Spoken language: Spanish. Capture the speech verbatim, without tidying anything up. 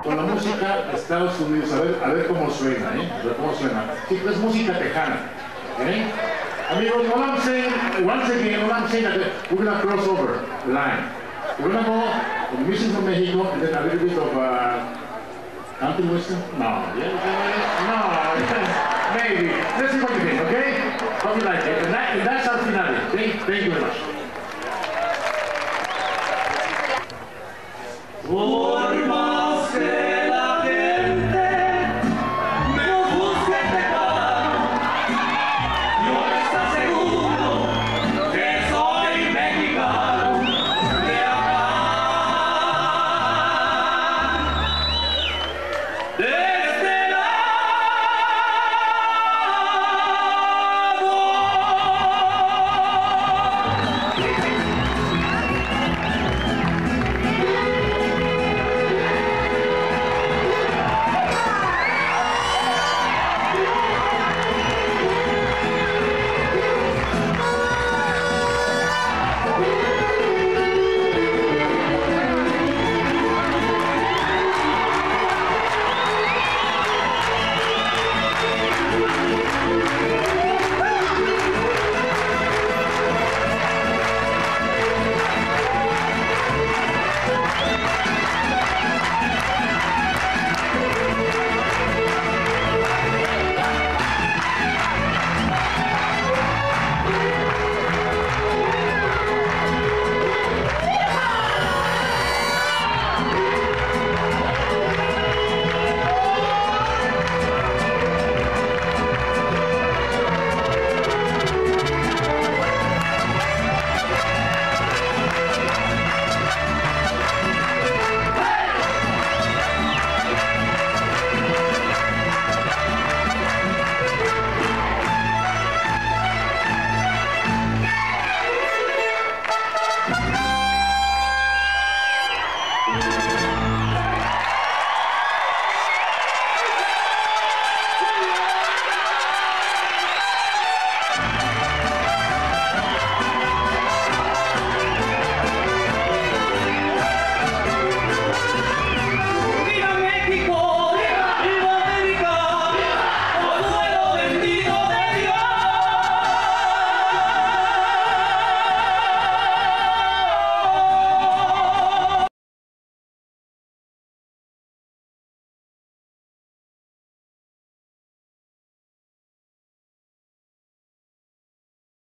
con la música de Estados Unidos, a ver, a ver cómo suena, ¿eh? A ver cómo suena. Sí, pues música tejana, ¿eh? Amigos, what I'm saying, once again, what I'm saying, that we're gonna cross over the line. We're gonna go with music from Mexico and then a little bit of uh, country western. No, yeah, no, maybe. Let's see what you think, okay? How you like it? And, that, and that's our finale. Okay? Thank you very much. Whoa.